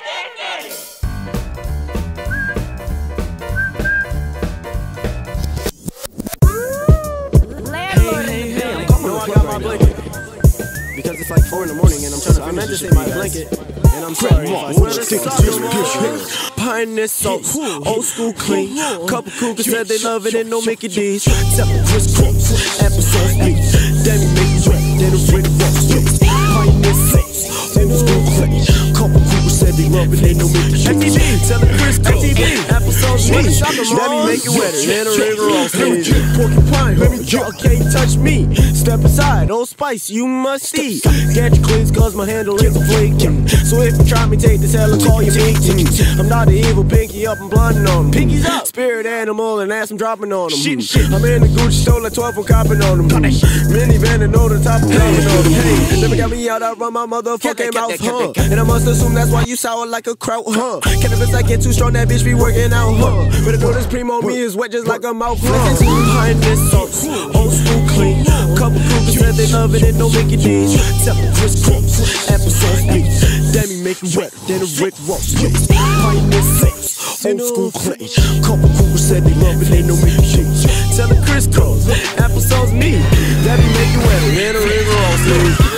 Because it's like 4 in the morning and I'm trying to finish this in my blanket. And I'm sorry if I pine this sauce, old school clean. Couple cougars said they love it and no Mickey D's. Separate crisscross, applesauce beef. Demi make it wet, then a red roast. Pine this sauce, old school clean. Couple cougars said they love it and no Mickey D's. Tell them crisscross, applesauce beef. Demi make it wetter, then a red roast. Porcupine, y'all can't touch me. Step aside, Old Spice, you must see. Get your cleats cause my handle is a flaking. So if you try me, take this hell and call you Pinky. I'm not the evil pinky up and blinding on them. Pinky's up. Spirit animal and ass I'm dropping on them. I'm in the Gucci store like 12 I'm copping on them. Minivan and over the top of copping on them. Hey, never got me out, I run my motherfucking mouth, huh? And I must assume that's why you sour like a kraut, huh? Cannabis I get too strong, that bitch be working out, huh? But the door this primo me is wet just like a mouth, huh? Behind this sauce, old school clean. Couple cougars said they love it and no Mickey D's. Separate crisscross, applesauce beef. Demi make it wet, then a Rick Ross. Pine this sauce, old school clean. Couple cougars said they love it, ain't no Mickey D's. Tell the crisscross, applesauce me. Demi make it wet, then a Rick Ross.